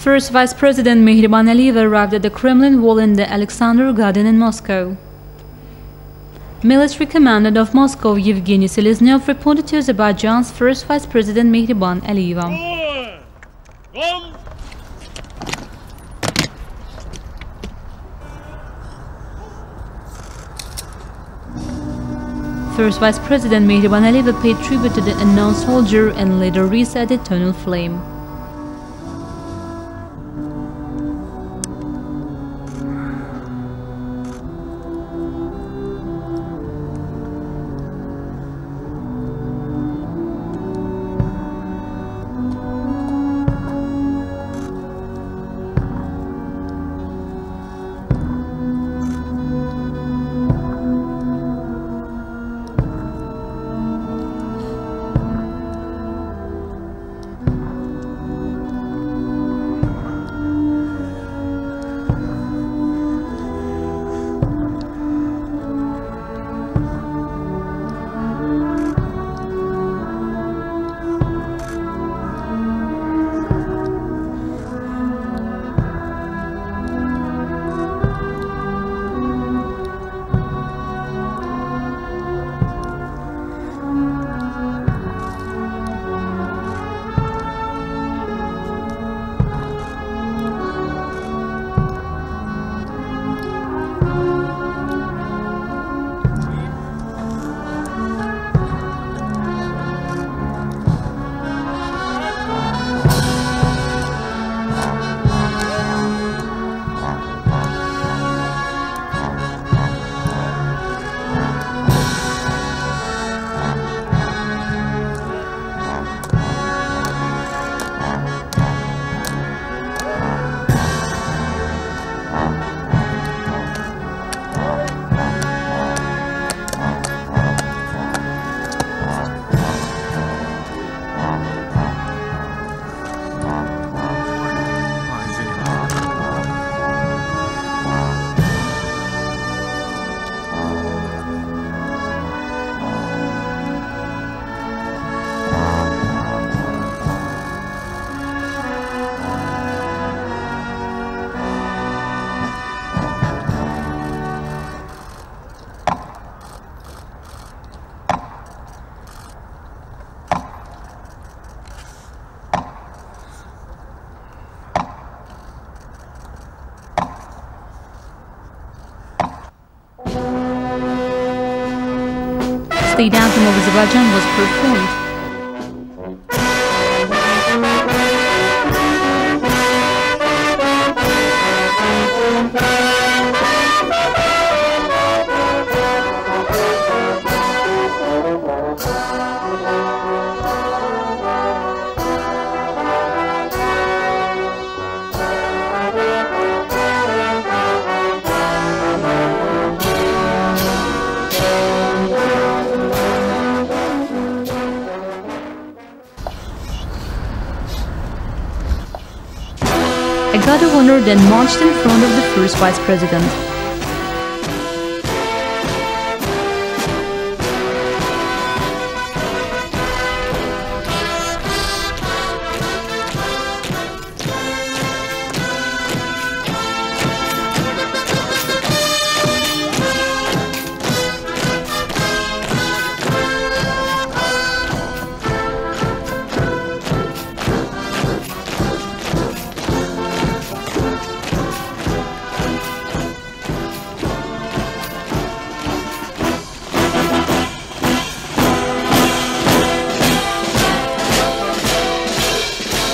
First Vice-President Mehriban Aliyeva arrived at the Kremlin Wall in the Alexander Garden in Moscow. Military Commandant of Moscow Yevgeny Seleznyov reported to Azerbaijan's First Vice-President Mehriban Aliyeva. First Vice-President Mehriban Aliyeva paid tribute to the unknown soldier and later reset the eternal flame. The state anthem of Azerbaijan was performed. A guard of honor then marched in front of the first vice president.